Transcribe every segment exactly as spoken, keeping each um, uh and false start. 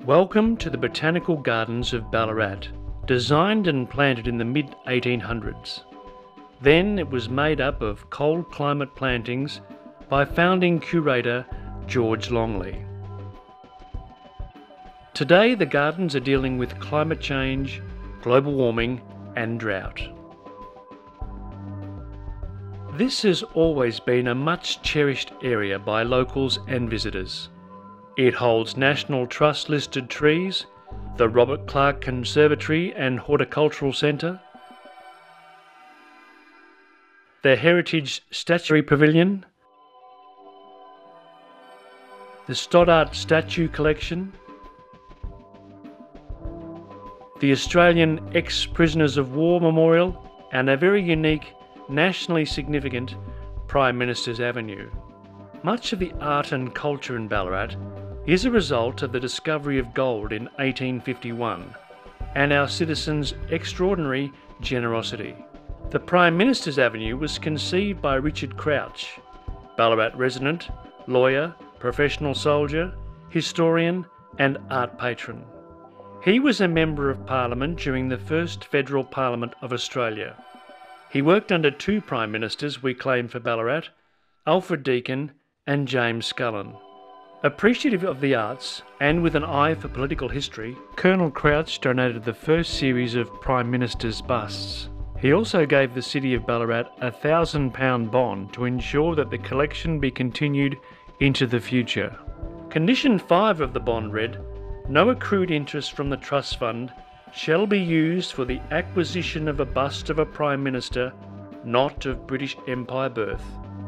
Welcome to the Botanical Gardens of Ballarat, designed and planted in the mid eighteen hundreds. Then it was made up of cold climate plantings by founding curator George Longley. Today the gardens are dealing with climate change, global warming and drought. This has always been a much cherished area by locals and visitors. It holds National Trust listed trees, the Robert Clark Conservatory and Horticultural Centre, the Heritage Statuary Pavilion, the Stoddart Statue Collection, the Australian Ex-Prisoners of War Memorial and a very unique, nationally significant Prime Ministers Avenue. Much of the art and culture in Ballarat is a result of the discovery of gold in eighteen fifty-one and our citizens' extraordinary generosity. The Prime Ministers Avenue was conceived by Richard Crouch, Ballarat resident, lawyer, professional soldier, historian and art patron. He was a Member of Parliament during the first Federal Parliament of Australia. He worked under two Prime Ministers we claim for Ballarat, Alfred Deakin and James Scullin. Appreciative of the arts and with an eye for political history, Colonel Crouch donated the first series of Prime Ministers' busts. He also gave the City of Ballarat a thousand pound bond to ensure that the collection be continued into the future. Condition five of the bond read, "No accrued interest from the Trust Fund shall be used for the acquisition of a bust of a Prime Minister not of British Empire birth."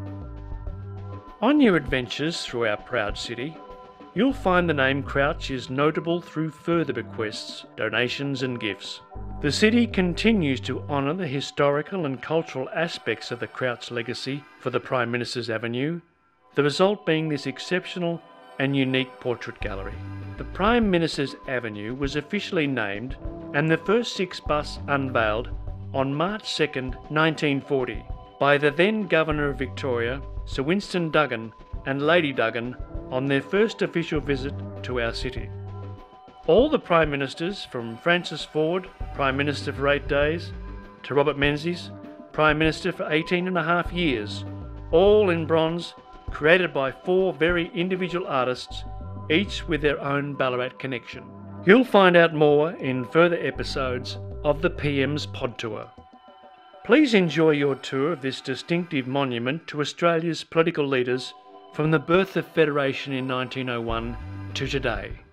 On your adventures through our proud city, you'll find the name Crouch is notable through further bequests, donations and gifts. The city continues to honour the historical and cultural aspects of the Crouch legacy for the Prime Ministers Avenue, the result being this exceptional and unique portrait gallery. The Prime Ministers Avenue was officially named and the first six busts unveiled on March second, nineteen forty by the then Governor of Victoria, Sir Winston Duggan and Lady Duggan on their first official visit to our city. All the Prime Ministers, from Francis Ford, Prime Minister for eight days, to Robert Menzies, Prime Minister for eighteen and a half years, all in bronze, created by four very individual artists, each with their own Ballarat connection. You'll find out more in further episodes of the P M's PodTour. Please enjoy your tour of this distinctive monument to Australia's political leaders from the birth of Federation in nineteen oh one to today.